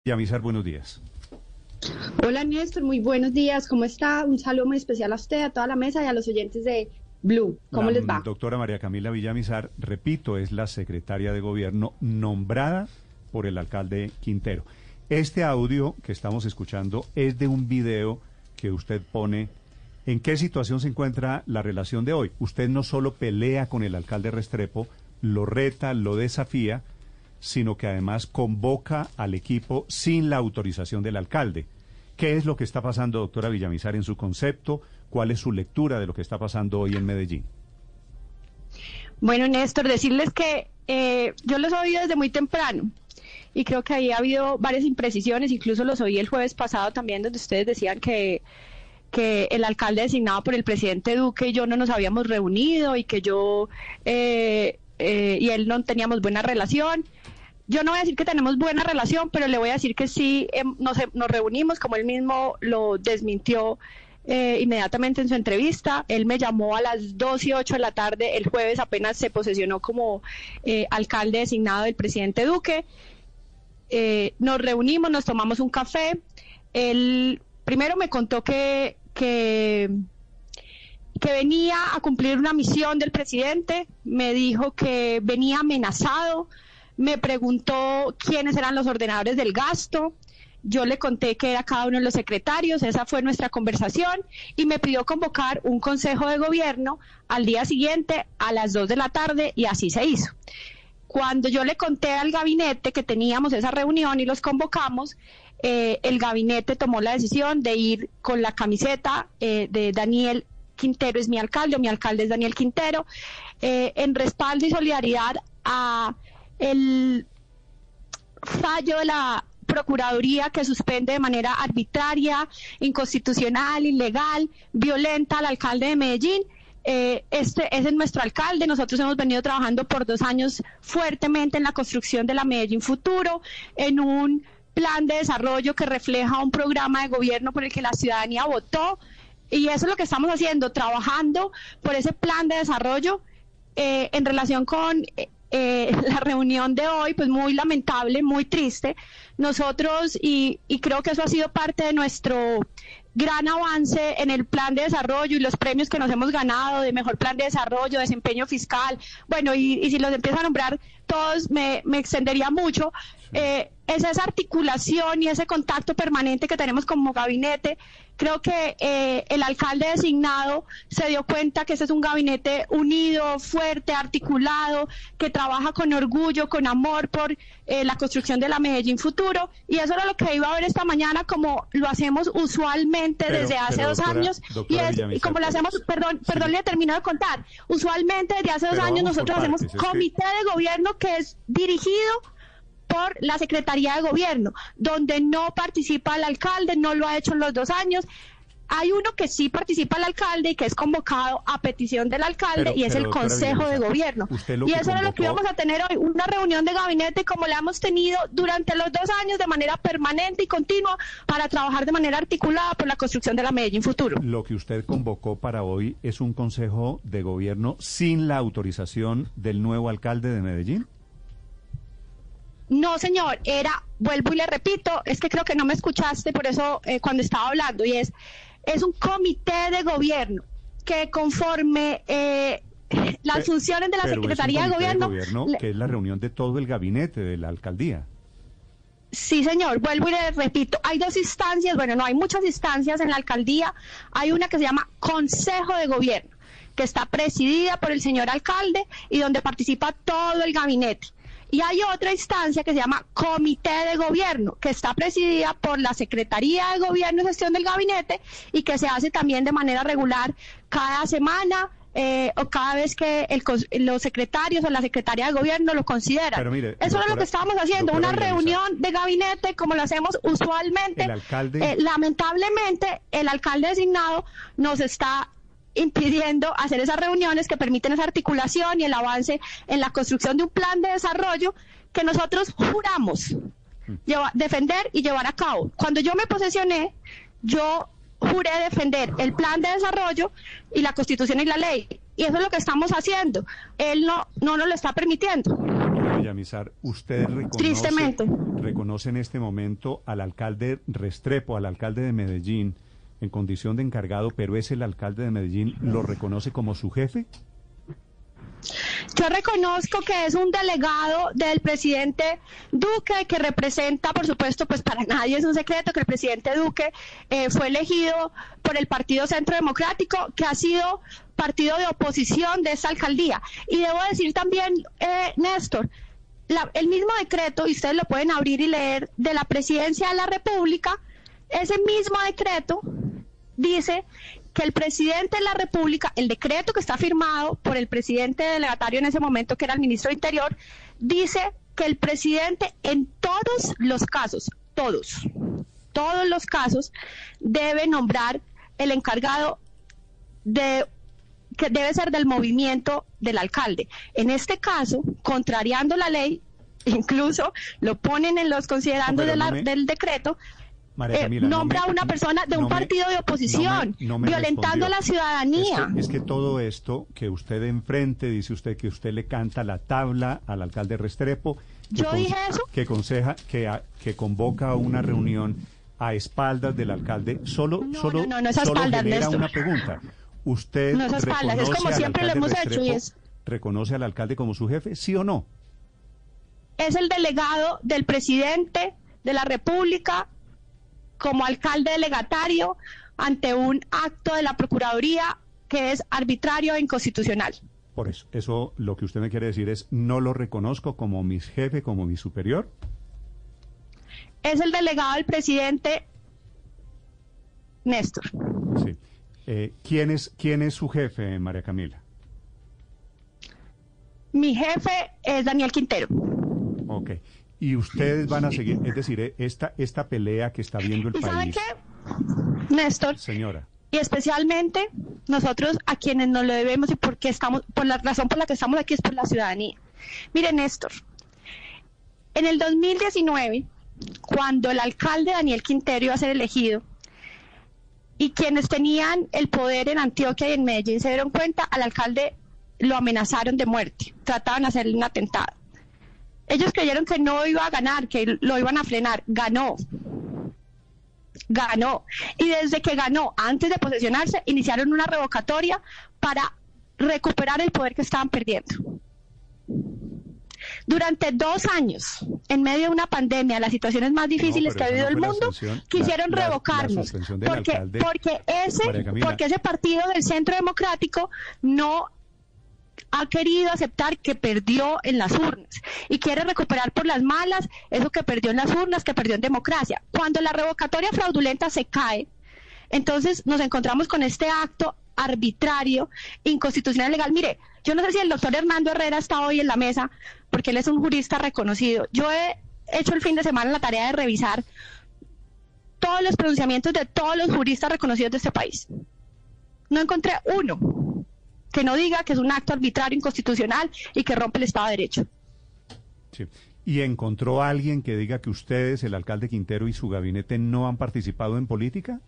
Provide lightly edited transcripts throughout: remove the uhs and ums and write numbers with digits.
Villamizar, buenos días. Hola Néstor, muy buenos días, ¿cómo está? Un saludo muy especial a usted, a toda la mesa y a los oyentes de Blue. ¿Cómo les va? Doctora María Camila Villamizar, repito, es la secretaria de gobierno nombrada por el alcalde Quintero. Este audio que estamos escuchando es de un video que usted pone. ¿En qué situación se encuentra la relación de hoy? Usted no solo pelea con el alcalde Restrepo, lo reta, lo desafía, sino que además convoca al equipo sin la autorización del alcalde. ¿Qué es lo que está pasando, doctora Villamizar, en su concepto? ¿Cuál es su lectura de lo que está pasando hoy en Medellín? Bueno, Néstor, decirles que yo los oí desde muy temprano y creo que ahí ha habido varias imprecisiones, incluso los oí el jueves pasado también, donde ustedes decían que el alcalde designado por el presidente Duque y yo no nos habíamos reunido y que yo y él no teníamos buena relación. Yo no voy a decir que tenemos buena relación, pero le voy a decir que sí nos reunimos, como él mismo lo desmintió inmediatamente en su entrevista. Él me llamó a las 2:08 de la tarde, el jueves apenas se posesionó como alcalde designado del presidente Duque. Nos reunimos, nos tomamos un café. Él primero me contó que venía a cumplir una misión del presidente, me dijo que venía amenazado. Me preguntó quiénes eran los ordenadores del gasto, yo le conté que era cada uno de los secretarios, esa fue nuestra conversación, y me pidió convocar un consejo de gobierno al día siguiente a las 2 de la tarde, y así se hizo. Cuando yo le conté al gabinete que teníamos esa reunión y los convocamos, el gabinete tomó la decisión de ir con la camiseta de Daniel Quintero es mi alcalde, o mi alcalde es Daniel Quintero, en respaldo y solidaridad a el fallo de la Procuraduría que suspende de manera arbitraria, inconstitucional, ilegal, violenta al alcalde de Medellín. Ese es nuestro alcalde. Nosotros hemos venido trabajando por 2 años fuertemente en la construcción de la Medellín Futuro, en un plan de desarrollo que refleja un programa de gobierno por el que la ciudadanía votó, y eso es lo que estamos haciendo, trabajando por ese plan de desarrollo. En relación con la reunión de hoy, pues muy lamentable, muy triste. Nosotros, y creo que eso ha sido parte de nuestro gran avance en el plan de desarrollo y los premios que nos hemos ganado de mejor plan de desarrollo, desempeño fiscal, bueno, y si los empiezo a nombrar todos me extendería mucho. Es esa articulación y ese contacto permanente que tenemos como gabinete. Creo que el alcalde designado se dio cuenta que ese es un gabinete unido, fuerte, articulado, que trabaja con orgullo, con amor por la construcción de la Medellín Futuro, y eso era lo que iba a ver esta mañana, como lo hacemos usualmente desde hace 2 años, y como lo hacemos, perdón, le termino de contar, usualmente desde hace 2 años nosotros hacemos comité de gobierno que es dirigido por la Secretaría de Gobierno, donde no participa el alcalde, no lo ha hecho en los 2 años. Hay uno que sí participa el alcalde y que es convocado a petición del alcalde, y es el Consejo de Gobierno. Y eso era lo que íbamos a tener hoy, una reunión de gabinete como la hemos tenido durante los 2 años de manera permanente y continua para trabajar de manera articulada por la construcción de la Medellín Futuro. Lo que usted convocó para hoy es un Consejo de Gobierno sin la autorización del nuevo alcalde de Medellín. No, señor, vuelvo y le repito, es que creo que no me escuchaste, por eso cuando estaba hablando, y es un comité de gobierno que conforme las funciones de la Secretaría de Gobierno, que es la reunión de todo el gabinete de la alcaldía. Sí, señor, vuelvo y le repito, hay 2 instancias, bueno, no, hay muchas instancias en la alcaldía, hay una que se llama Consejo de Gobierno, que está presidida por el señor alcalde y donde participa todo el gabinete. Y hay otra instancia que se llama Comité de Gobierno, que está presidida por la Secretaría de Gobierno y Gestión del Gabinete, y que se hace también de manera regular cada semana o cada vez que los secretarios o la Secretaría de Gobierno lo consideran. Pero mire, eso doctora, es lo que estábamos haciendo, una reunión de gabinete como lo hacemos usualmente. El alcalde... lamentablemente, el alcalde designado nos está impidiendo hacer esas reuniones que permiten esa articulación y el avance en la construcción de un plan de desarrollo que nosotros juramos defender y llevar a cabo. Cuando yo me posesioné, yo juré defender el plan de desarrollo y la Constitución y la ley, y eso es lo que estamos haciendo. Él no nos lo está permitiendo. Villamizar, ¿usted Tristemente. reconoce en este momento al alcalde Restrepo, al alcalde de Medellín, en condición de encargado, pero es el alcalde de Medellín, lo reconoce como su jefe? Yo reconozco que es un delegado del presidente Duque que representa, por supuesto, pues para nadie es un secreto que el presidente Duque fue elegido por el Partido Centro Democrático, que ha sido partido de oposición de esta alcaldía. Y debo decir también, Néstor, el mismo decreto, y ustedes lo pueden abrir y leer, de la Presidencia de la República, ese mismo decreto dice que el presidente de la República, el decreto que está firmado por el presidente delegatario en ese momento, que era el ministro de Interior, dice que el presidente en todos los casos, todos los casos, debe nombrar el encargado que debe ser del movimiento del alcalde. En este caso, contrariando la ley, incluso lo ponen en los considerandos del decreto, María Camila, nombra a una persona de un partido de oposición, violentando a la ciudadanía. Es que todo esto que usted enfrente, dice usted que usted le canta la tabla al alcalde Restrepo. ¿Yo dije eso? Que convoca una reunión a espaldas del alcalde. Solo es a espaldas, genera Néstor. una pregunta. ¿Usted no es a espaldas, es como siempre lo hemos hecho. ¿Reconoce al alcalde como su jefe, sí o no? Es el delegado del presidente de la República como alcalde delegatario ante un acto de la Procuraduría que es arbitrario e inconstitucional. Por eso lo que usted me quiere decir es, no lo reconozco como mi jefe, como mi superior. Es el delegado del presidente Néstor. Sí. ¿Quién es su jefe, María Camila? Mi jefe es Daniel Quintero. Ok. Y ustedes van a seguir, es decir, esta pelea que está viendo el ¿Y sabe país. qué, Néstor? Señora. Y especialmente nosotros a quienes nos lo debemos y por la razón por la que estamos aquí es por la ciudadanía. Mire, Néstor, en el 2019, cuando el alcalde Daniel Quintero iba a ser elegido, y quienes tenían el poder en Antioquia y en Medellín se dieron cuenta, al alcalde lo amenazaron de muerte, trataban de hacerle un atentado. Ellos creyeron que no iba a ganar, que lo iban a frenar. Ganó. Y desde que ganó, antes de posesionarse, iniciaron una revocatoria para recuperar el poder que estaban perdiendo. Durante 2 años, en medio de una pandemia, las situaciones más difíciles que ha vivido el mundo, quisieron revocarnos. Porque ese partido del Centro Democrático no ha querido aceptar que perdió en las urnas y quiere recuperar por las malas eso que perdió en las urnas, que perdió en democracia. Cuando la revocatoria fraudulenta se cae, entonces nos encontramos con este acto arbitrario, inconstitucional, ilegal. Mire, yo no sé si el doctor Hernando Herrera está hoy en la mesa, porque él es un jurista reconocido. Yo he hecho el fin de semana la tarea de revisar todos los pronunciamientos de todos los juristas reconocidos de este país. No encontré uno que no diga que es un acto arbitrario, inconstitucional y que rompe el Estado de Derecho. Sí. ¿Y encontró a alguien que diga que ustedes, el alcalde Quintero y su gabinete, no han participado en política?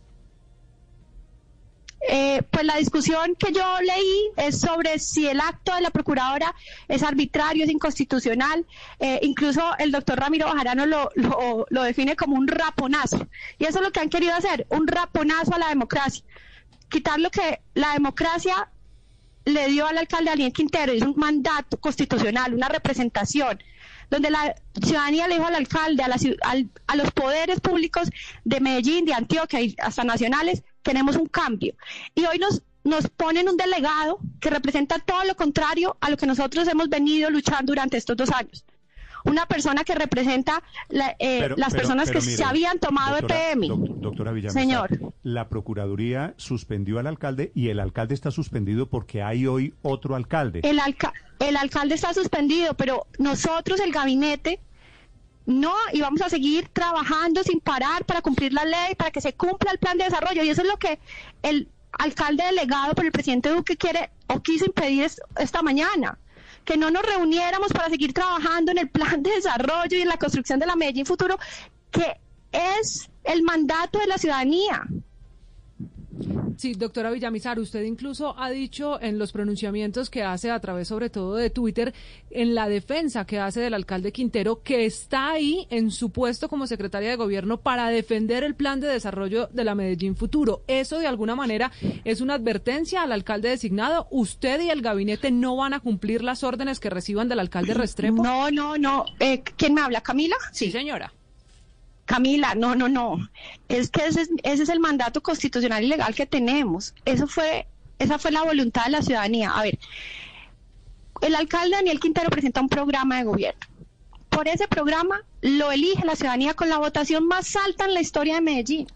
Pues la discusión que yo leí es sobre si el acto de la procuradora es arbitrario, es inconstitucional. Incluso el doctor Ramiro Bajarano lo define como un raponazo. Y eso es lo que han querido hacer, un raponazo a la democracia. Quitar lo que la democracia le dio al alcalde Daniel Quintero, es un mandato constitucional, una representación, donde la ciudadanía le dijo al alcalde, a los poderes públicos de Medellín, de Antioquia y hasta nacionales, queremos un cambio. Y hoy nos ponen un delegado que representa todo lo contrario a lo que nosotros hemos venido luchando durante estos 2 años. Una persona que representa las personas que mire, se habían tomado EPM. Doctora Villamizar, señor, la Procuraduría suspendió al alcalde y el alcalde está suspendido porque hay hoy otro alcalde. El alcalde está suspendido, pero nosotros, el gabinete, no, y vamos a seguir trabajando sin parar para cumplir la ley, para que se cumpla el plan de desarrollo. Y eso es lo que el alcalde delegado por el presidente Duque quiere o quiso impedir esta mañana. Que no nos reuniéramos para seguir trabajando en el plan de desarrollo y en la construcción de la Medellín Futuro, que es el mandato de la ciudadanía. Sí, doctora Villamizar, usted incluso ha dicho en los pronunciamientos que hace a través sobre todo de Twitter, en la defensa que hace del alcalde Quintero, que está ahí en su puesto como secretaria de gobierno para defender el plan de desarrollo de la Medellín Futuro. ¿Eso de alguna manera es una advertencia al alcalde designado? ¿Usted y el gabinete no van a cumplir las órdenes que reciban del alcalde Restrepo? No. ¿Quién me habla? ¿Camila? Sí, señora. Camila, no. Es que ese es el mandato constitucional y legal que tenemos. Esa fue la voluntad de la ciudadanía. A ver, el alcalde Daniel Quintero presenta un programa de gobierno. Por ese programa lo elige la ciudadanía con la votación más alta en la historia de Medellín.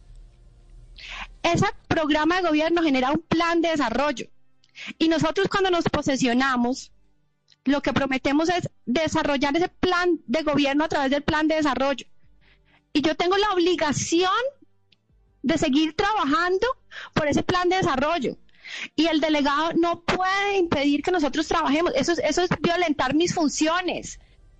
Ese programa de gobierno genera un plan de desarrollo. Y nosotros cuando nos posesionamos, lo que prometemos es desarrollar ese plan de gobierno a través del plan de desarrollo. Y yo tengo la obligación de seguir trabajando por ese plan de desarrollo. Y el delegado no puede impedir que nosotros trabajemos. Eso es violentar mis funciones.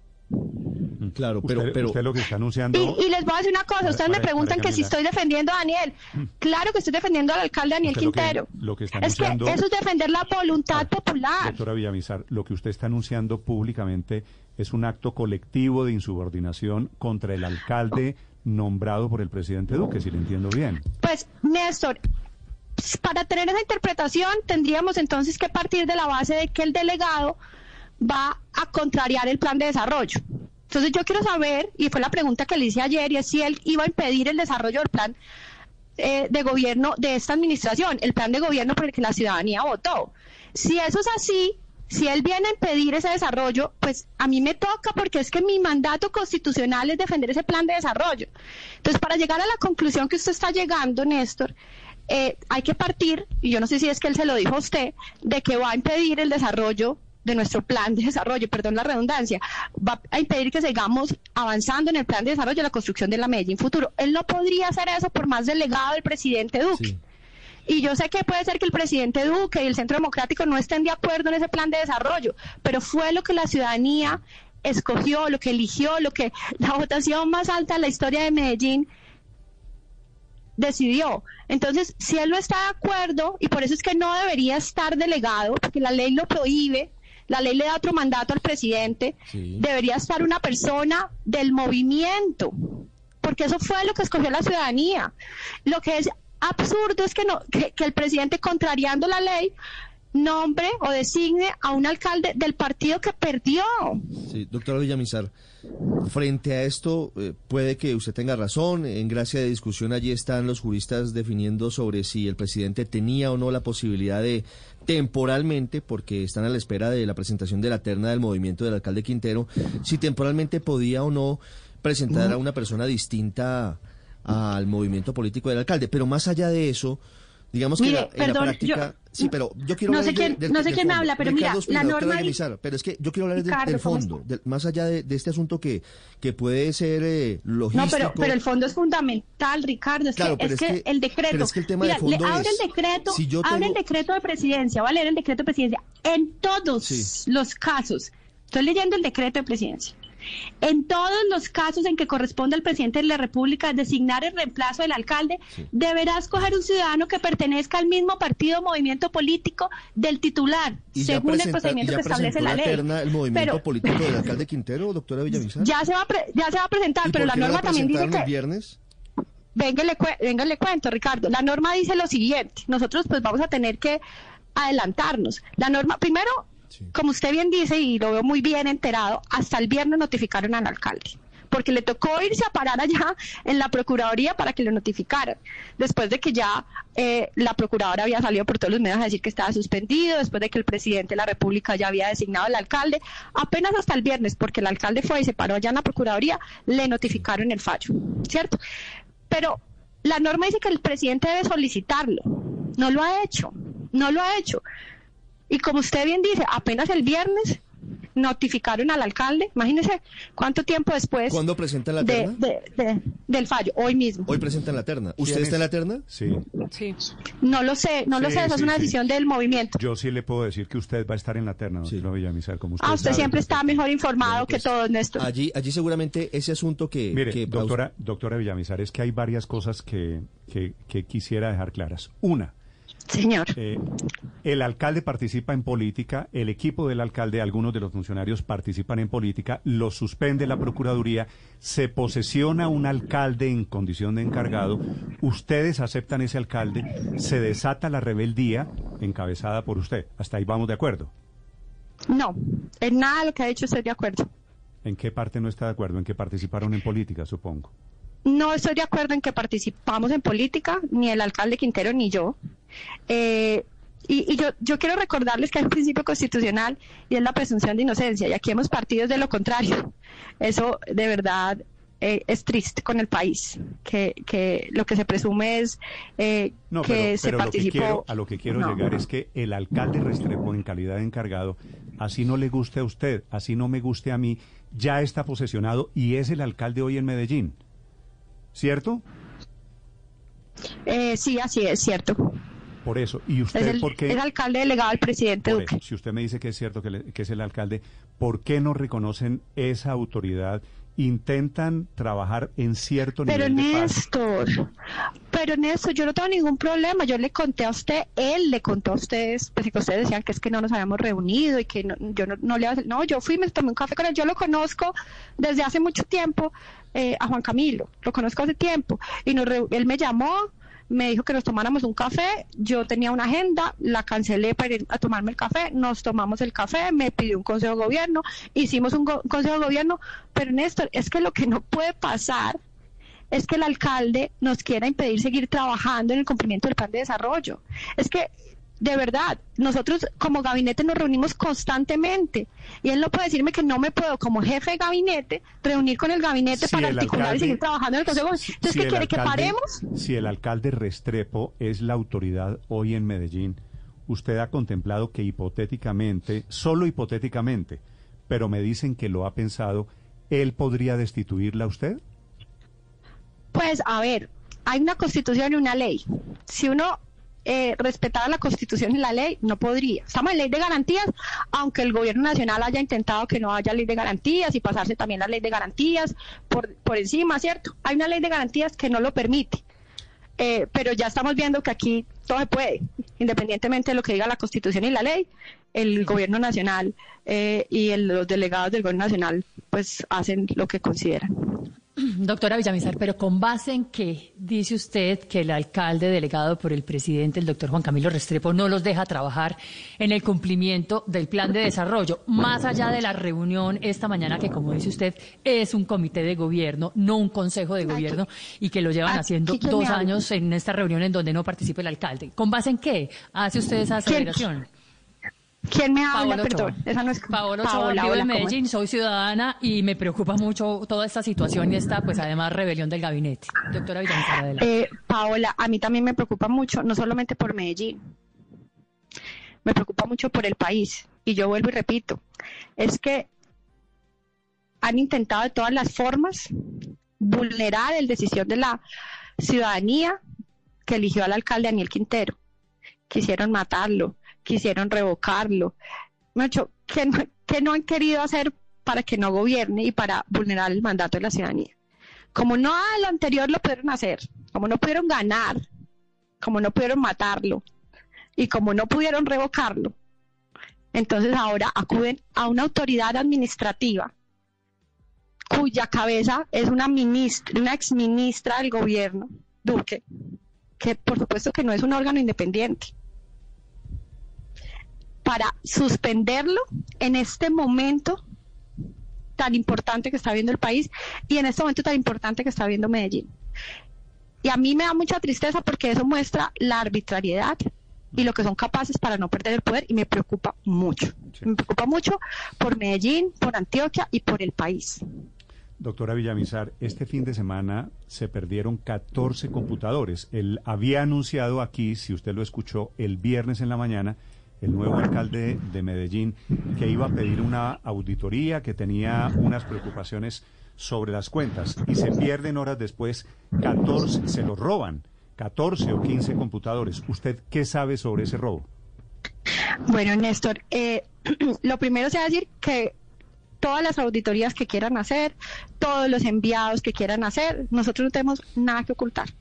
Claro, pero usted lo que está anunciando... Y les voy a decir una cosa. Ustedes me preguntan que si estoy defendiendo a Daniel. Claro que estoy defendiendo al alcalde Daniel Quintero. Lo que está es que anunciando, eso es defender la voluntad popular. Doctora Villamizar, lo que usted está anunciando públicamente es un acto colectivo de insubordinación contra el alcalde nombrado por el presidente Duque, si le entiendo bien. Pues, Néstor, para tener esa interpretación tendríamos entonces que partir de la base de que el delegado va a contrariar el plan de desarrollo. Entonces yo quiero saber, y fue la pregunta que le hice ayer, y es si él iba a impedir el desarrollo del plan de gobierno de esta administración, el plan de gobierno por el que la ciudadanía votó. Si eso es así, si él viene a impedir ese desarrollo, pues a mí me toca, porque es que mi mandato constitucional es defender ese plan de desarrollo. Entonces, para llegar a la conclusión que usted está llegando, Néstor, hay que partir, y yo no sé si es que él se lo dijo a usted, de que va a impedir el desarrollo de nuestro plan de desarrollo, perdón la redundancia, va a impedir que sigamos avanzando en el plan de desarrollo de la construcción de la Medellín Futuro. Él no podría hacer eso por más delegado del presidente Duque. Sí. Y yo sé que puede ser que el presidente Duque y el Centro Democrático no estén de acuerdo en ese plan de desarrollo, pero fue lo que la ciudadanía escogió, lo que eligió, lo que la votación más alta en la historia de Medellín decidió. Entonces, si él no está de acuerdo, y por eso es que no debería estar delegado, porque la ley lo prohíbe, la ley le da otro mandato al presidente, sí, debería estar una persona del movimiento, porque eso fue lo que escogió la ciudadanía. Lo que es absurdo es que el presidente, contrariando la ley, nombre o designe a un alcalde del partido que perdió. Sí, doctora Villamizar, frente a esto, puede que usted tenga razón. En gracia de discusión allí están los juristas definiendo sobre si el presidente tenía o no la posibilidad de, temporalmente, porque están a la espera de la presentación de la terna del movimiento del alcalde Quintero, si temporalmente podía o no presentar a una persona distinta al movimiento político del alcalde. Pero más allá de eso, digamos que en la práctica... Sí, pero yo quiero hablar no sé quién me habla, pero Ricardo, mira, la norma... Pero es que yo quiero hablar del fondo, más allá de este asunto que puede ser logístico. No, pero el fondo es fundamental, Ricardo. Claro, es que el decreto... Pero es que el tema de fondo abre el decreto, abre el decreto de presidencia, va a leer el decreto de presidencia. En todos los casos, estoy leyendo el decreto de presidencia. En todos los casos en que corresponde al presidente de la República designar el reemplazo del alcalde, deberá escoger un ciudadano que pertenezca al mismo partido o movimiento político del titular, según el procedimiento que establece la ley. ¿El movimiento político del alcalde Quintero, doctora Villamizar? Ya se va a presentar, pero la norma también dice que... el viernes? Venga, le cuento, Ricardo. La norma dice lo siguiente. Nosotros pues vamos a tener que adelantarnos. La norma, primero... Como usted bien dice, y lo veo muy bien enterado, hasta el viernes notificaron al alcalde, porque le tocó irse a parar allá en la Procuraduría para que lo notificaran, después de que ya la Procuradora había salido por todos los medios a decir que estaba suspendido, después de que el presidente de la República ya había designado al alcalde. Apenas hasta el viernes, porque el alcalde fue y se paró allá en la Procuraduría, le notificaron el fallo, ¿cierto? Pero la norma dice que el presidente debe solicitarlo, no lo ha hecho. Y como usted bien dice, apenas el viernes notificaron al alcalde. Imagínese cuánto tiempo después. ¿Cuándo presentan la terna? Del fallo, hoy mismo. Hoy presentan la terna. ¿Usted está en la terna? Sí. No lo sé, esa es una decisión del movimiento. Yo sí le puedo decir que usted va a estar en la terna, doctora Villamizar, como usted usted sabe, siempre está mejor informado que todos, Néstor. Allí seguramente ese asunto que... Mire, doctora Villamizar, es que hay varias cosas que quisiera dejar claras. Una, Señor. El alcalde participa en política, el equipo del alcalde, algunos de los funcionarios participan en política, lo suspende la Procuraduría, se posesiona un alcalde en condición de encargado, ustedes aceptan ese alcalde, se desata la rebeldía encabezada por usted. Hasta ahí vamos de acuerdo. No, en nada de lo que ha dicho estoy de acuerdo. ¿En qué parte no está de acuerdo? ¿En que participaron en política, supongo? No estoy de acuerdo en que participamos en política, ni el alcalde Quintero ni yo. Y yo quiero recordarles que hay un principio constitucional y es la presunción de inocencia, y aquí hemos partido de lo contrario. Eso de verdad es triste con el país, que lo que se presume es que se participó. A lo que quiero llegar es que el alcalde Restrepo, en calidad de encargado, así no le guste a usted, así no me guste a mí, ya está posesionado y es el alcalde hoy en Medellín. ¿Cierto? Sí, así es, cierto. Por eso. ¿Y usted por qué? Es alcalde delegado del presidente Duque. Si usted me dice que es cierto que es el alcalde, ¿por qué no reconocen esa autoridad? Intentan trabajar en cierto nivel de paz. Pero Néstor, yo no tengo ningún problema. Yo le conté a usted, él le contó a ustedes, pues que ustedes decían que es que no nos habíamos reunido y que yo fui, me tomé un café con él. Yo lo conozco desde hace mucho tiempo, a Juan Camilo, lo conozco hace tiempo. Y él me llamó, me dijo que nos tomáramos un café, yo tenía una agenda, la cancelé para ir a tomarme el café, nos tomamos el café, me pidió un consejo de gobierno, hicimos un consejo de gobierno, pero Néstor, es que lo que no puede pasar es que el alcalde nos quiera impedir seguir trabajando en el cumplimiento del plan de desarrollo. Es que, de verdad, nosotros como gabinete nos reunimos constantemente y él no puede decirme que no me puedo, como jefe de gabinete, reunir con el gabinete para articular y seguir trabajando en el Consejo. Entonces, ¿qué quiere, que paremos? Si el alcalde Restrepo es la autoridad hoy en Medellín, usted ha contemplado que hipotéticamente, solo hipotéticamente, pero me dicen que lo ha pensado, ¿él podría destituirla a usted? Pues, a ver, hay una constitución y una ley. Si uno respetara la Constitución y la ley, no podría. Estamos en ley de garantías, aunque el gobierno nacional haya intentado que no haya ley de garantías y pasarse también la ley de garantías por encima, ¿cierto? Hay una ley de garantías que no lo permite, pero ya estamos viendo que aquí todo se puede, independientemente de lo que diga la Constitución y la ley. El gobierno nacional y los delegados del gobierno nacional pues hacen lo que consideran. Doctora Villamizar, pero ¿con base en qué dice usted que el alcalde delegado por el presidente, el doctor Juan Camilo Restrepo, no los deja trabajar en el cumplimiento del plan de desarrollo, más allá de la reunión esta mañana que, como dice usted, es un comité de gobierno, no un consejo de gobierno, y que lo llevan haciendo 2 años en esta reunión en donde no participa el alcalde? ¿Con base en qué hace usted esa aseveración? ¿Quién me habla? Perdón, esa no es Paola Ochoa, vivo en Medellín, soy ciudadana y me preocupa mucho toda esta situación y esta, pues además, rebelión del gabinete. Doctora Villamizar, adelante. Paola, a mí también me preocupa mucho, no solamente por Medellín, me preocupa mucho por el país. Y yo vuelvo y repito, es que han intentado de todas las formas vulnerar el decisión de la ciudadanía que eligió al alcalde Daniel Quintero. Quisieron matarlo, quisieron revocarlo, que no han querido hacer para que no gobierne y para vulnerar el mandato de la ciudadanía. Como no a lo anterior lo pudieron hacer, como no pudieron ganar, como no pudieron matarlo y como no pudieron revocarlo, entonces ahora acuden a una autoridad administrativa cuya cabeza es una exministra del gobierno, Duque, que por supuesto que no es un órgano independiente, para suspenderlo en este momento tan importante que está viendo el país y en este momento tan importante que está viendo Medellín. Y a mí me da mucha tristeza porque eso muestra la arbitrariedad y lo que son capaces para no perder el poder, y me preocupa mucho. Sí. Me preocupa mucho por Medellín, por Antioquia y por el país. Doctora Villamizar, este fin de semana se perdieron 14 computadores. Él había anunciado aquí, si usted lo escuchó, el viernes en la mañana, el nuevo alcalde de Medellín, que iba a pedir una auditoría, que tenía unas preocupaciones sobre las cuentas, y se pierden horas después 14, se los roban, 14 o 15 computadores. ¿Usted qué sabe sobre ese robo? Bueno, Néstor, lo primero se va a decir que todas las auditorías que quieran hacer, todos los enviados que quieran hacer, nosotros no tenemos nada que ocultar.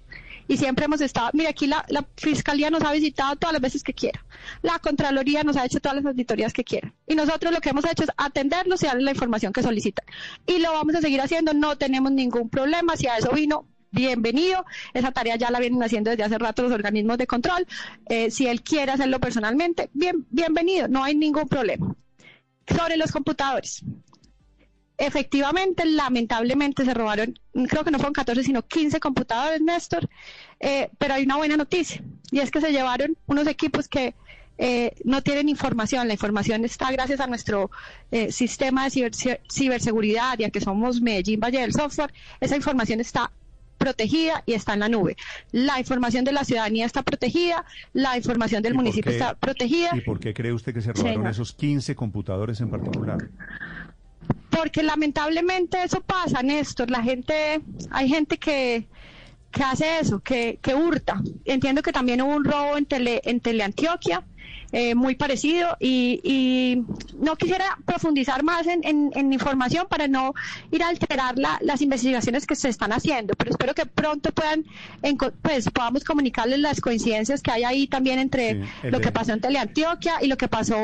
y siempre hemos estado, mire, aquí la Fiscalía nos ha visitado todas las veces que quiera, la Contraloría nos ha hecho todas las auditorías que quiera, y nosotros lo que hemos hecho es atenderlos y darles la información que solicitan, y lo vamos a seguir haciendo, no tenemos ningún problema, si a eso vino, bienvenido, esa tarea ya la vienen haciendo desde hace rato los organismos de control, si él quiere hacerlo personalmente, bienvenido, no hay ningún problema. Sobre los computadores, efectivamente, lamentablemente se robaron, creo que no fueron 14 sino 15 computadores, Néstor, pero hay una buena noticia, y es que se llevaron unos equipos que no tienen información. La información está gracias a nuestro sistema de ciberseguridad, ya que somos Medellín Valle del Software, esa información está protegida y está en la nube. La información de la ciudadanía está protegida, la información del municipio está protegida. ¿Y por qué cree usted que se robaron esos 15 computadores en particular? Porque lamentablemente eso pasa, Néstor. Hay gente que hace eso, que hurta. Entiendo que también hubo un robo en Teleantioquia, muy parecido, y no quisiera profundizar más en información para no ir a alterar las investigaciones que se están haciendo, pero espero que pronto podamos comunicarles las coincidencias que hay ahí también entre lo que pasó en Teleantioquia y lo que pasó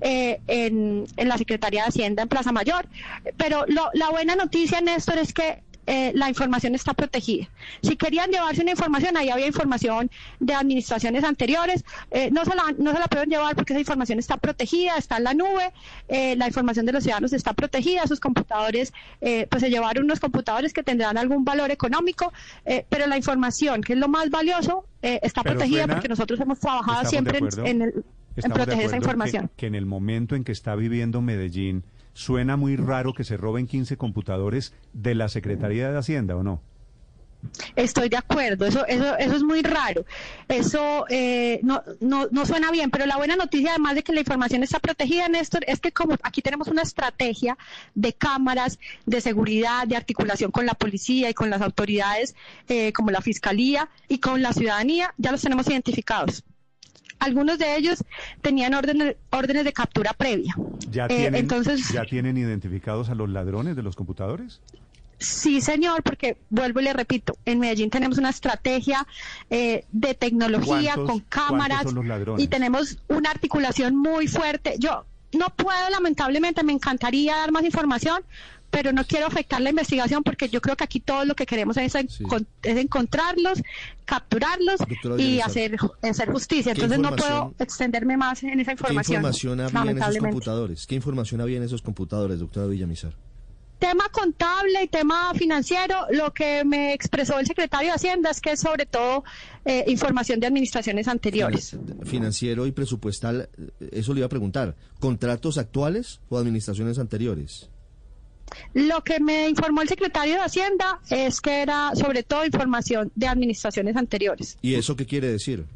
en la Secretaría de Hacienda en Plaza Mayor. Pero la buena noticia, Néstor, es que la información está protegida. Si querían llevarse una información, ahí había información de administraciones anteriores, no se la pueden llevar porque esa información está protegida, está en la nube, la información de los ciudadanos está protegida, sus computadores, pues se llevaron unos computadores que tendrán algún valor económico, pero la información, que es lo más valioso, está protegida porque nosotros hemos trabajado siempre en proteger esa información. Que en el momento en que está viviendo Medellín, suena muy raro que se roben 15 computadores de la Secretaría de Hacienda, ¿o no? Estoy de acuerdo, eso es muy raro, eso no suena bien, pero la buena noticia, además de que la información está protegida, Néstor, es que como aquí tenemos una estrategia de cámaras, de seguridad, de articulación con la policía y con las autoridades como la Fiscalía y con la ciudadanía, ya los tenemos identificados. Algunos de ellos tenían órdenes de captura previa. ¿Ya tienen identificados a los ladrones de los computadores? Sí, señor, porque vuelvo y le repito, en Medellín tenemos una estrategia de tecnología con cámaras son los ladrones? Y tenemos una articulación muy fuerte. Yo no puedo, lamentablemente, me encantaría dar más información, pero no quiero afectar la investigación porque yo creo que aquí todo lo que queremos es encontrarlos, capturarlos y hacer justicia. Entonces no puedo extenderme más en esa información. ¿Qué información había en esos computadores? ¿Qué información había en esos computadores, doctora Villamizar? Tema contable y tema financiero, lo que me expresó el secretario de Hacienda es que es sobre todo información de administraciones anteriores. Financiero y presupuestal, eso le iba a preguntar. ¿Contratos actuales o administraciones anteriores? Lo que me informó el secretario de Hacienda es que era sobre todo información de administraciones anteriores. ¿Y eso qué quiere decir?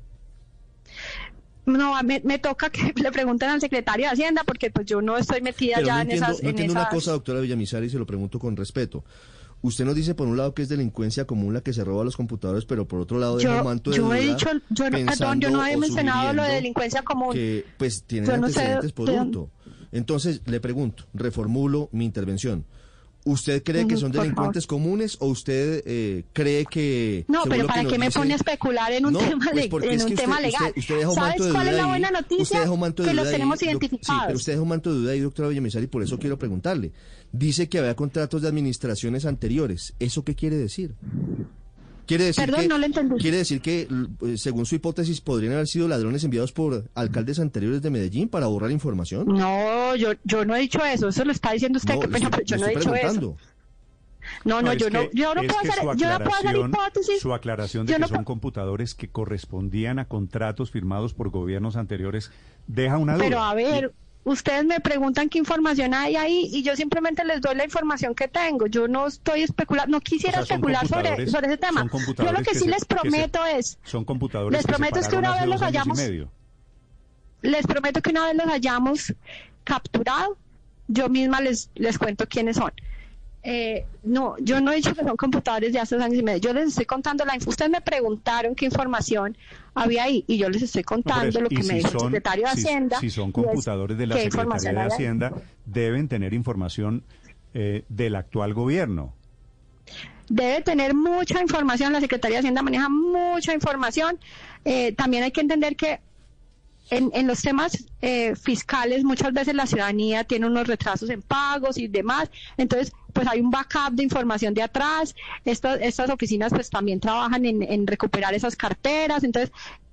No, me toca que le pregunten al secretario de Hacienda porque pues yo no estoy metida ya en esas... No entiendo una cosa, doctora Villamizar, y se lo pregunto con respeto. Usted nos dice por un lado que es delincuencia común la que se roba los computadores, pero por otro lado deja un manto de duda. Yo no he mencionado lo de delincuencia común. Que pues tienen antecedentes por hurto. Entonces, le pregunto, reformulo mi intervención. ¿Usted cree que son delincuentes comunes o usted cree que... No, pero ¿para qué me pone a especular en un tema legal? ¿Sabes cuál es la buena noticia? Que los tenemos identificados. Sí, pero usted deja un manto de duda ahí, doctora Villamizar, y por eso quiero preguntarle. Dice que había contratos de administraciones anteriores. ¿Eso qué quiere decir? No lo entendí. ¿Quiere decir que, según su hipótesis, podrían haber sido ladrones enviados por alcaldes anteriores de Medellín para borrar información? No, yo no he dicho eso. Eso lo está diciendo usted. Qué pena, pero yo no he dicho eso. No, yo no puedo hacer hipótesis. Su aclaración de que son computadores que correspondían a contratos firmados por gobiernos anteriores deja una duda. Pero a ver... Ustedes me preguntan qué información hay ahí y yo simplemente les doy la información que tengo. Yo no estoy especulando, no quisiera especular sobre ese tema. Yo lo que sí les prometo es... Son computadores les prometo que una vez los hayamos... Les prometo que una vez los hayamos capturado, yo misma les cuento quiénes son. No, yo no he dicho que son computadores de hace 2 años y medio. Yo les estoy contando ustedes me preguntaron qué información había ahí y yo les estoy contando lo que me dijo el secretario de Hacienda. Si son computadores de la Secretaría de Hacienda, deben tener información del actual gobierno. debe tener mucha información, la Secretaría de Hacienda maneja mucha información. También hay que entender que en los temas fiscales muchas veces la ciudadanía tiene unos retrasos en pagos y demás, entonces pues hay un backup de información de atrás. Estas oficinas pues también trabajan en recuperar esas carteras. Entonces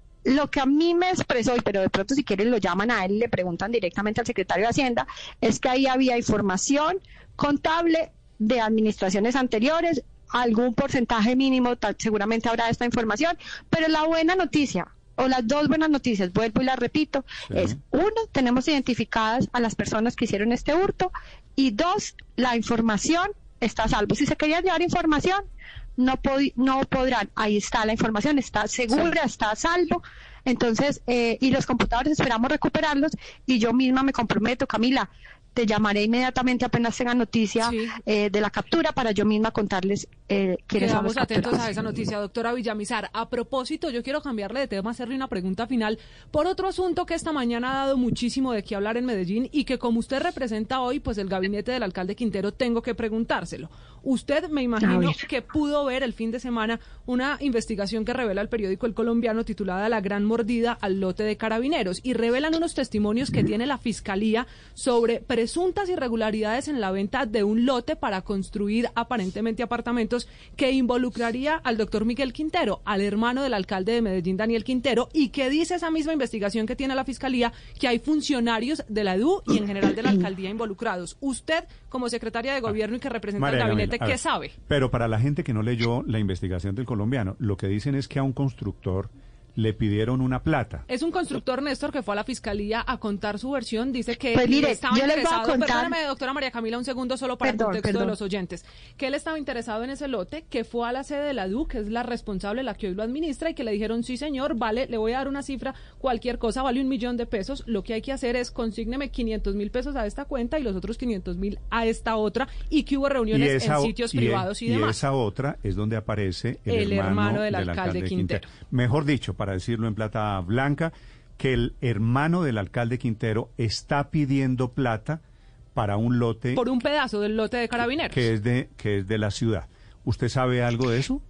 lo que a mí me expresó, pero de pronto si quieren lo llaman a él y le preguntan directamente al secretario de Hacienda, es que ahí había información contable de administraciones anteriores, algún porcentaje mínimo, seguramente habrá esta información, pero la buena noticia, o las dos buenas noticias, vuelvo y las repito, es: uno, tenemos identificadas a las personas que hicieron este hurto, y dos, la información está a salvo. Si se querían llevar información, no podrán. Ahí está la información, está segura, está a salvo. Entonces, y los computadores esperamos recuperarlos, y yo misma me comprometo, Camila, te llamaré inmediatamente apenas tenga noticia de la captura para yo misma contarles quiénes son los capturados. Quedamos atentos a esa noticia, doctora Villamizar. A propósito, yo quiero cambiarle de tema, hacerle una pregunta final por otro asunto que esta mañana ha dado muchísimo de qué hablar en Medellín y que, como usted representa hoy, pues el gabinete del alcalde Quintero, tengo que preguntárselo. Usted, me imagino que pudo ver el fin de semana una investigación que revela el periódico El Colombiano titulada La Gran Mordida al lote de Carabineros, y revelan unos testimonios que tiene la Fiscalía sobre presuntas irregularidades en la venta de un lote para construir aparentemente apartamentos que involucraría al doctor Miguel Quintero, al hermano del alcalde de Medellín, Daniel Quintero, y que dice esa misma investigación que tiene la Fiscalía que hay funcionarios de la EDU y en general de la alcaldía involucrados. Usted, como secretaria de gobierno y que representa el gabinete, ¿qué sabe? Pero para la gente que no leyó la investigación del Colombiano, lo que dicen es que a un constructor le pidieron una plata. Es un constructor, Néstor, que fue a la Fiscalía a contar su versión. Dice que pues mire, estaba yo interesado, les voy a contar... perdóname, doctora María Camila, un segundo solo para el contexto de los oyentes, que él estaba interesado en ese lote, que fue a la sede de la DU, que es la responsable, la que hoy lo administra, y que le dijeron: sí señor, vale, le voy a dar una cifra, cualquier cosa vale $1.000.000, lo que hay que hacer es consígneme 500.000 pesos a esta cuenta y los otros 500.000 a esta otra, y que hubo reuniones en sitios privados y demás. Y esa otra es donde aparece el hermano del alcalde Quintero. Mejor dicho, para decirlo en plata blanca, que el hermano del alcalde Quintero está pidiendo plata para un lote, por un pedazo del lote de Carabineros, que es de la ciudad. ¿Usted sabe algo de eso?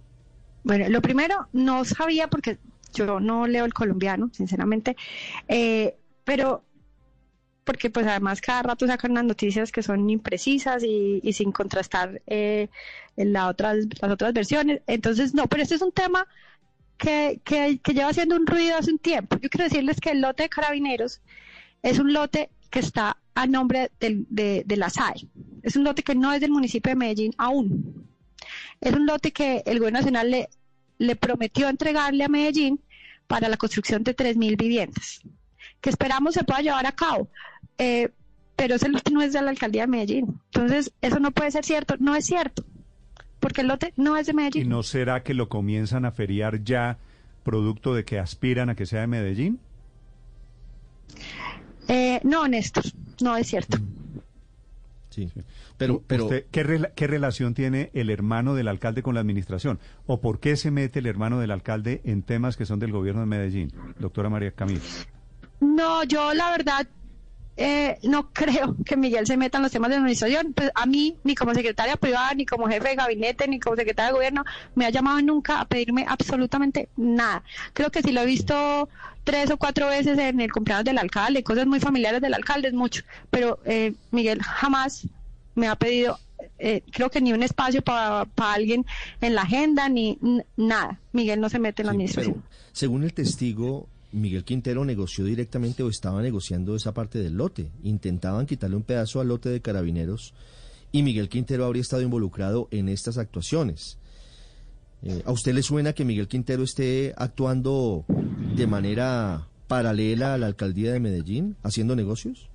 Bueno, lo primero, no sabía porque yo no leo El Colombiano, sinceramente, pero porque pues además cada rato sacan unas noticias que son imprecisas y sin contrastar las otras versiones. Entonces, no, pero este es un tema que lleva haciendo un ruido hace un tiempo. Yo quiero decirles que el lote de Carabineros es un lote que está a nombre de la SAE. Es un lote que no es del municipio de Medellín aún. Es un lote que el gobierno nacional le prometió entregarle a Medellín para la construcción de 3.000 viviendas, que esperamos se pueda llevar a cabo. Pero ese lote no es de la alcaldía de Medellín. Entonces, eso no puede ser cierto. No es cierto, porque el lote no es de Medellín. ¿Y no será que lo comienzan a feriar ya, producto de que aspiran a que sea de Medellín? No, Néstor, no es cierto. Sí, pero ¿Usted, ¿qué relación tiene el hermano del alcalde con la administración? ¿O por qué se mete el hermano del alcalde en temas que son del gobierno de Medellín, doctora María Camila? No, yo la verdad no creo que Miguel se meta en los temas de administración. Pues a mí, ni como secretaria privada, ni como jefe de gabinete, ni como secretaria de gobierno, me ha llamado nunca a pedirme absolutamente nada. Creo que si lo he visto 3 o 4 veces en el cumpleaños del alcalde, cosas muy familiares del alcalde, es mucho. Pero Miguel jamás me ha pedido, creo que ni un espacio para alguien en la agenda, ni nada. Miguel no se mete en la administración. Pero, según el testigo, Miguel Quintero negoció directamente o estaba negociando esa parte del lote. Intentaban quitarle un pedazo al lote de Carabineros y Miguel Quintero habría estado involucrado en estas actuaciones. ¿A usted le suena que Miguel Quintero esté actuando de manera paralela a la alcaldía de Medellín, haciendo negocios?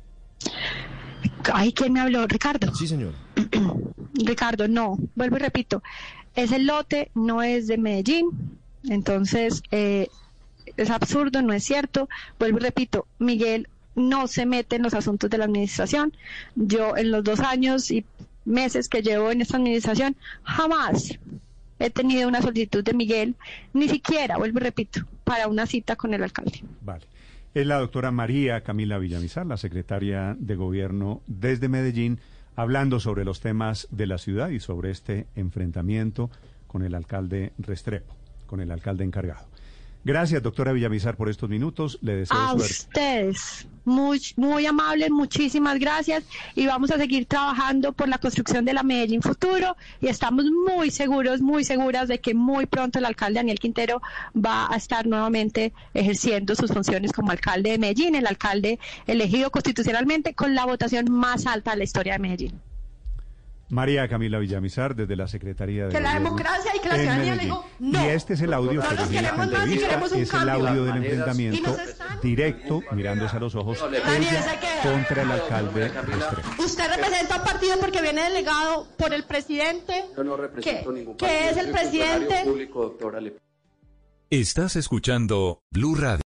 Ay, ¿quién me habló? ¿Ricardo? Sí, señor. Ricardo, no, vuelvo y repito, ese lote no es de Medellín, entonces es absurdo, no es cierto. Vuelvo y repito, Miguel no se mete en los asuntos de la administración. Yo en los 2 años y meses que llevo en esta administración, jamás he tenido una solicitud de Miguel, ni siquiera, vuelvo y repito, para una cita con el alcalde. Vale. Es la doctora María Camila Villamizar, la secretaria de Gobierno desde Medellín, hablando sobre los temas de la ciudad y sobre este enfrentamiento con el alcalde Restrepo, con el alcalde encargado. Gracias, doctora Villamizar, por estos minutos. Le deseo suerte. A ustedes, muy amables, muchísimas gracias. Y vamos a seguir trabajando por la construcción de la Medellín Futuro. Y estamos muy seguras de que muy pronto el alcalde Daniel Quintero va a estar nuevamente ejerciendo sus funciones como alcalde de Medellín, el alcalde elegido constitucionalmente con la votación más alta de la historia de Medellín. María Camila Villamizar, desde la Secretaría de que la democracia y que la ciudadanía le dijo no. Y este es el audio que los vi esta queremos más y entrevista, queremos un es el cambio. audio del enfrentamiento directo, mirándose a los ojos, ella contra el alcalde Restrepo. Usted representa un partido porque viene delegado por el presidente. Yo no represento ningún partido. Que es el presidente. Público, doctora. Estás escuchando Blue Radio.